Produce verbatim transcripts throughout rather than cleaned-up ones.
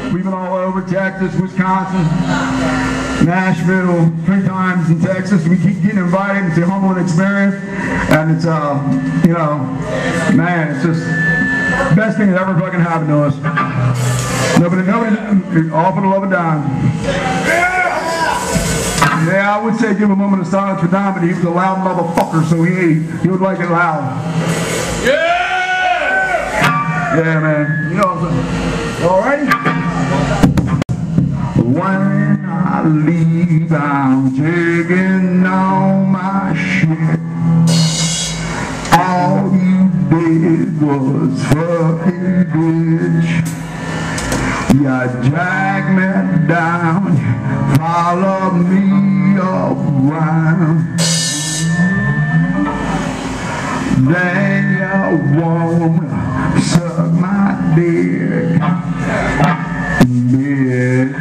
We've been all over Texas, Wisconsin, Nashville, three times in Texas. We keep getting invited. It's a humbling experience, and it's uh, you know, man, it's just the best thing that ever fucking happened to us. Nobody, nobody, all for the love of Don. Yeah, I would say give a moment of silence for Don, but he was a loud motherfucker, so he he would like it loud. Yeah! Yeah, man. You know what I'm saying? All right. When I leave, I'm taking all my shit. All you did was fucking bitch. You drag me down, follow me around. Then you wanna suck my dick, bitch.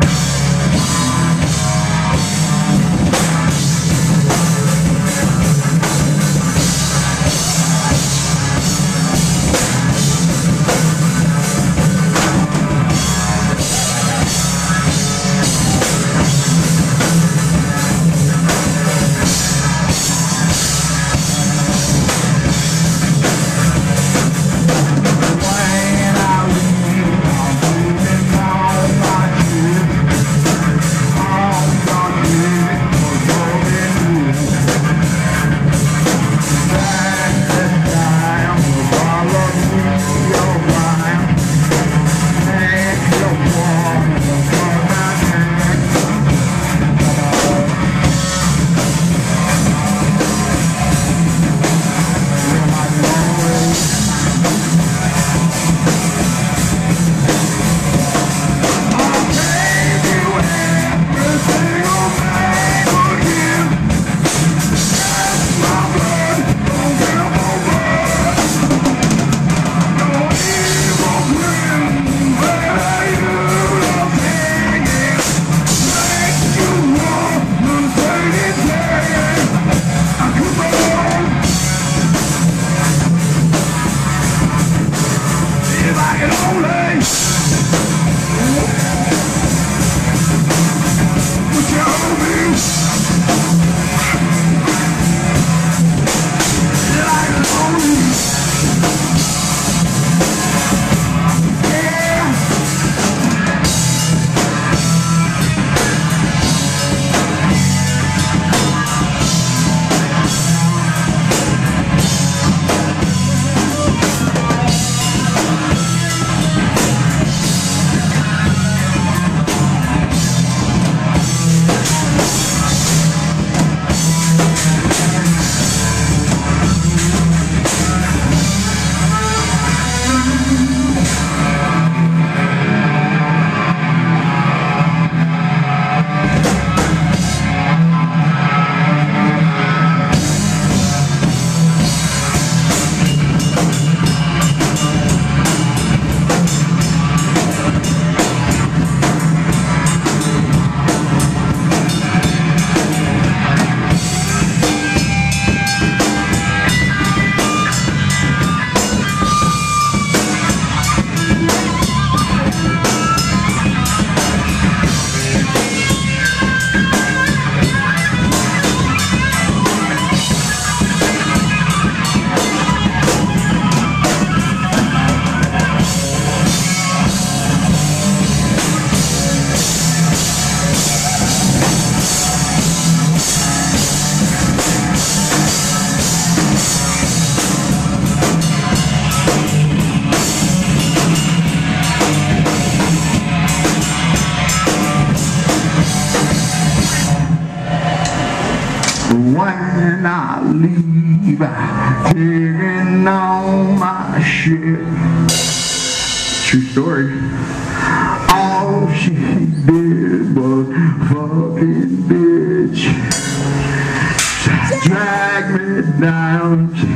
When I leave, taking all my shit. True story. All she did was fucking bitch. Drag me down.